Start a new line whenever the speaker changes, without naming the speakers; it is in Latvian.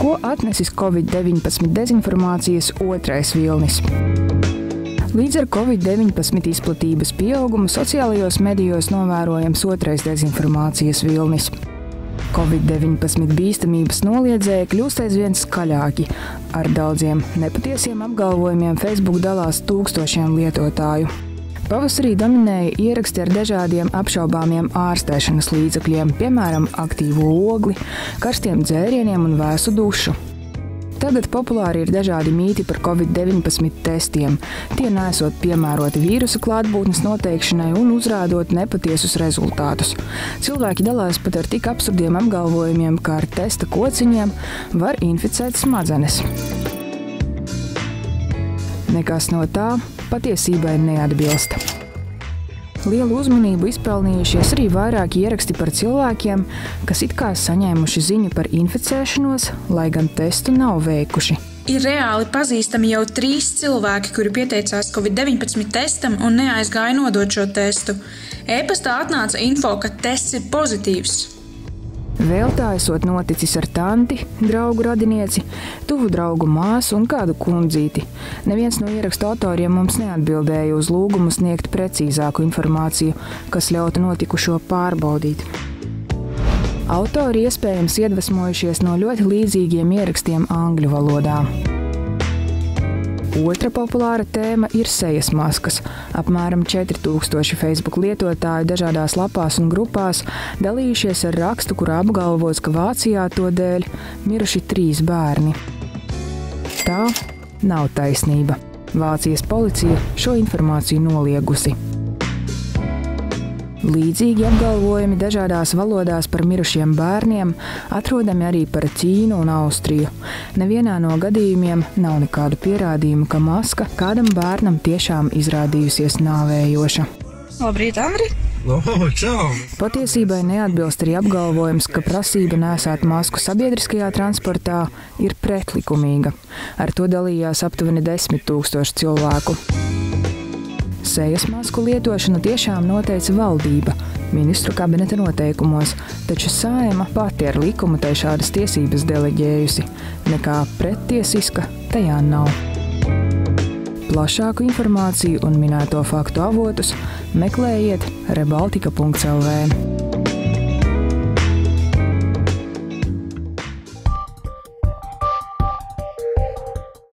Ko atnesis Covid-19 dezinformācijas otrais vilnis? Līdz ar Covid-19 izplatības pieaugumu sociālajos medijos novērojams otrais dezinformācijas vilnis. Covid-19 bīstamības noliedzēji kļūst aizvien skaļāki. Ar daudziem nepatiesiem apgalvojumiem Facebook dalās tūkstošiem lietotāju. Pavasarī dominēja ieraksti ar dažādiem apšaubāmiem ārstēšanas līdzekļiem, piemēram, aktīvo ogli, karstiem dzērieniem un vēsu dušu. Tagad populāri ir dažādi mīti par Covid-19 testiem. Tie nesot piemēroti vīrusa klātbūtnes noteikšanai un uzrādot nepatiesus rezultātus. Cilvēki dalās pat ar tik absurdiem apgalvojumiem, kā ar testa kociņiem var inficēt smadzenes. Nekas no tā patiesībai neatbilst. Lielu uzmanību izpelnījušies arī vairāki ieraksti par cilvēkiem, kas it kā saņēmuši ziņu par inficēšanos, lai gan testu nav veikuši.
Ir reāli pazīstami jau 3 cilvēki, kuri pieteicās Covid-19 testam un neaizgāja nodot šo testu. E-pastā atnāca info, ka tests ir pozitīvs.
Vēl tā esot noticis ar tanti, draugu radinieci, tuvu draugu māsu un kādu kundzīti. Neviens no ierakstu autoriem mums neatbildēja uz lūgumu sniegt precīzāku informāciju, kas ļautu notikušo pārbaudīt. Autori iespējams iedvesmojušies no ļoti līdzīgiem ierakstiem angļu valodā. Otra populāra tēma ir sejas maskas. Apmēram 4000 Facebook lietotāji dažādās lapās un grupās dalījušies ar rakstu, kurā apgalvots, ka Vācijā to dēļ miruši 3 bērni. Tā nav taisnība. Vācijas policija šo informāciju noliegusi. Līdzīgi apgalvojumi dažādās valodās par mirušiem bērniem atrodami arī par Ķīnu un Austriju. Nevienā no gadījumiem nav nekādu pierādījumu, ka maska kādam bērnam tiešām izrādījusies nāvējoša.
Labrīt, Andri!
Čau!
Patiesībai neatbilst arī apgalvojums, ka prasība nēsāt masku sabiedriskajā transportā ir pretlikumīga. Ar to dalījās aptuveni 10 000 cilvēku. Sejas masku lietošanu tiešām noteica valdība ministru kabineta noteikumos, taču Saeima pati ar likumu tai šādas tiesības deleģējusi. Nekā prettiesiska tajā nav. Plašāku informāciju un minēto faktu avotus meklējiet rebaltika.lv.